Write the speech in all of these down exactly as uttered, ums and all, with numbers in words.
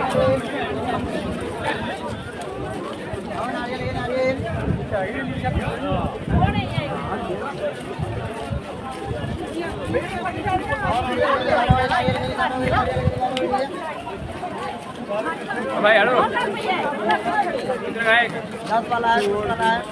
भाई हेलो किधर गए? दस वाला है, वाला है।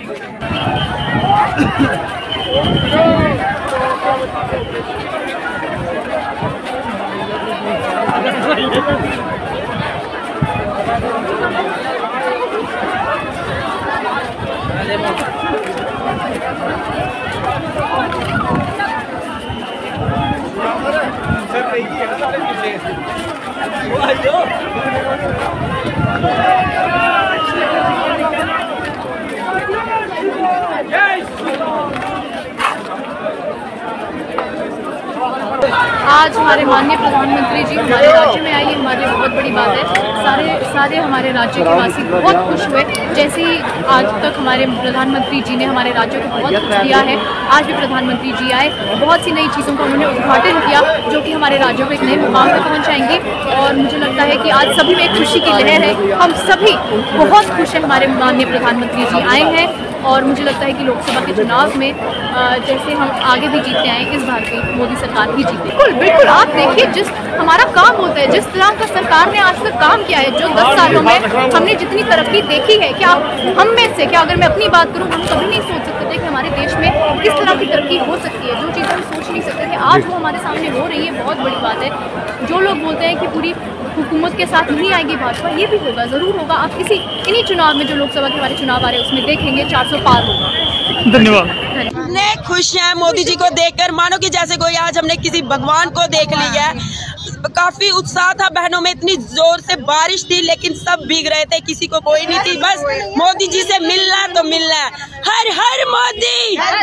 आज हमारे माननीय प्रधानमंत्री जी हमारे राज्य में आए, ये हमारे लिए बहुत बड़ी बात है। सारे सारे हमारे राज्य के वासी बहुत खुश हुए। जैसे ही आज तक हमारे प्रधानमंत्री जी ने हमारे राज्य को बहुत कुछ दिया है, आज भी प्रधानमंत्री जी आए, बहुत सी नई चीज़ों का उन्होंने उद्घाटन किया जो कि हमारे राज्यों को एक नए मुकाम पर पहुँचाएंगे। और मुझे लगता है कि आज सभी में एक खुशी की लहर है। हम सभी बहुत खुश हैं, हमारे माननीय प्रधानमंत्री जी आए हैं। और मुझे लगता है कि लोकसभा के चुनाव में जैसे हम आगे भी जीतते आए, इस बार भी मोदी सरकार ही जीते। बिल्कुल बिल्कुल, आप देखिए जिस हमारा काम होता है, जिस तरह का सरकार ने आज तक काम किया है, जो दस सालों में हमने जितनी तरक्की देखी है, क्या हम में से, क्या अगर मैं अपनी बात करूँ, हम कभी नहीं सोच सकते थे कि हमारे देश में किस तरह की तरक्की हो सकती है। जो चीज़ें हम सोच नहीं सकते थे, आज वो हमारे सामने हो रही है, बहुत बड़ी बात है। जो लोग बोलते हैं कि पूरी हुकूमत के साथ नहीं आएगी भाजपा, ये भी होगा, ज़रूर होगा। आप किसी इन्हीं चुनाव में, जो लोकसभा के हमारे चुनाव आ रहे हैं, उसमें देखेंगे चार सौ पार होगा। धन्यवाद। इतने खुश हैं मोदी जी को देखकर, मानो कि जैसे कोई आज हमने किसी भगवान को देख लिया है। काफी उत्साह था बहनों में, इतनी जोर से बारिश थी लेकिन सब भीग रहे थे, किसी को कोई नहीं थी, बस मोदी जी से मिलना तो मिलना है। हर हर मोदी।